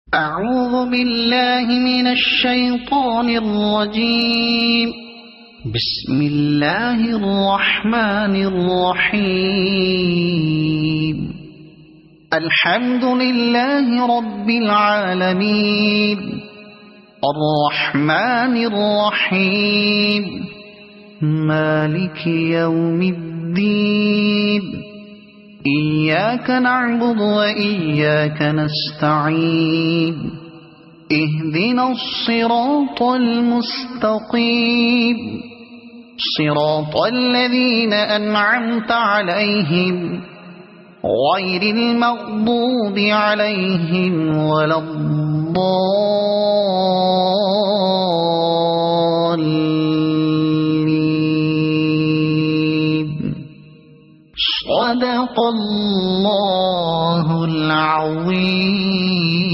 أعوذ بالله من الشيطان الرجيم. بسم الله الرحمن الرحيم. الحمد لله رب العالمين الرحمن الرحيم مالك يوم الدين. إياك نعبد وإياك نستعين. اهدنا الصراط المستقيم صراط الذين أنعمت عليهم غير المغضوب عليهم ولا الضالين. صدق الله العظيم.